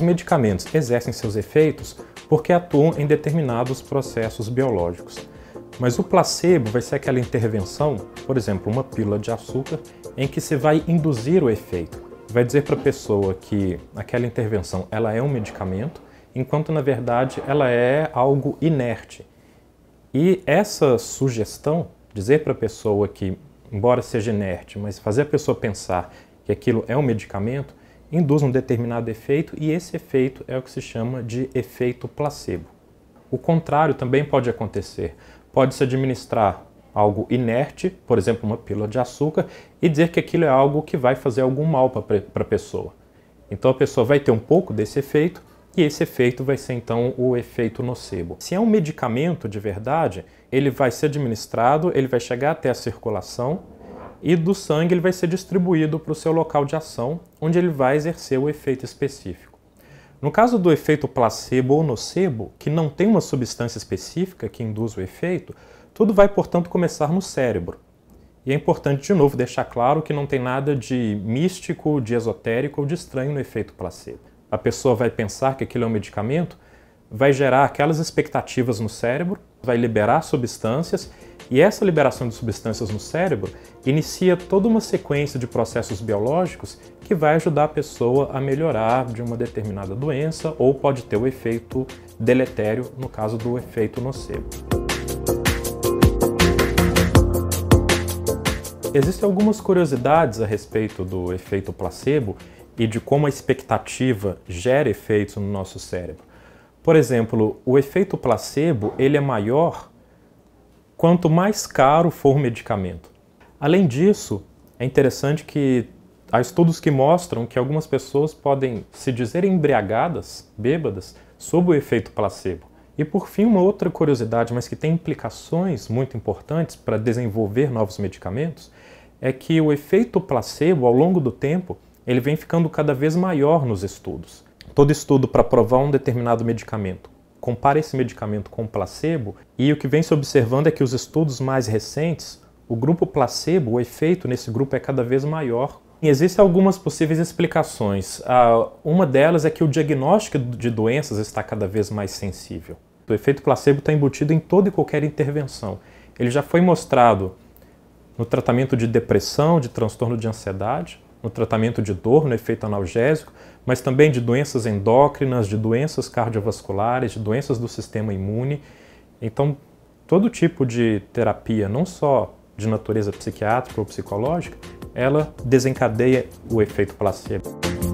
Os medicamentos exercem seus efeitos porque atuam em determinados processos biológicos. Mas o placebo vai ser aquela intervenção, por exemplo, uma pílula de açúcar, em que se vai induzir o efeito. Vai dizer para a pessoa que aquela intervenção ela é um medicamento, enquanto na verdade ela é algo inerte. E essa sugestão, dizer para a pessoa que, embora seja inerte, mas fazer a pessoa pensar que aquilo é um medicamento, induz um determinado efeito e esse efeito é o que se chama de efeito placebo. O contrário também pode acontecer. Pode-se administrar algo inerte, por exemplo, uma pílula de açúcar, e dizer que aquilo é algo que vai fazer algum mal para a pessoa. Então a pessoa vai ter um pouco desse efeito e esse efeito vai ser então o efeito nocebo. Se é um medicamento de verdade, ele vai ser administrado, ele vai chegar até a circulação e do sangue ele vai ser distribuído para o seu local de ação, onde ele vai exercer o efeito específico. No caso do efeito placebo ou nocebo, que não tem uma substância específica que induz o efeito, tudo vai, portanto, começar no cérebro. E é importante, de novo, deixar claro que não tem nada de místico, de esotérico ou de estranho no efeito placebo. A pessoa vai pensar que aquilo é um medicamento, vai gerar aquelas expectativas no cérebro, vai liberar substâncias, e essa liberação de substâncias no cérebro inicia toda uma sequência de processos biológicos que vai ajudar a pessoa a melhorar de uma determinada doença ou pode ter o efeito deletério, no caso do efeito nocebo. Existem algumas curiosidades a respeito do efeito placebo e de como a expectativa gera efeitos no nosso cérebro. Por exemplo, o efeito placebo ele é maior quanto mais caro for o medicamento. Além disso, é interessante que há estudos que mostram que algumas pessoas podem se dizer embriagadas, bêbadas, sob o efeito placebo. E por fim, uma outra curiosidade, mas que tem implicações muito importantes para desenvolver novos medicamentos, é que o efeito placebo, ao longo do tempo, ele vem ficando cada vez maior nos estudos. Todo estudo para provar um determinado medicamento compara esse medicamento com o placebo e o que vem se observando é que os estudos mais recentes, o grupo placebo, o efeito nesse grupo é cada vez maior. E existem algumas possíveis explicações. Uma delas é que o diagnóstico de doenças está cada vez mais sensível. O efeito placebo está embutido em toda e qualquer intervenção. Ele já foi mostrado no tratamento de depressão, de transtorno de ansiedade, no tratamento de dor, no efeito analgésico, mas também de doenças endócrinas, de doenças cardiovasculares, de doenças do sistema imune. Então, todo tipo de terapia, não só de natureza psiquiátrica ou psicológica, ela desencadeia o efeito placebo.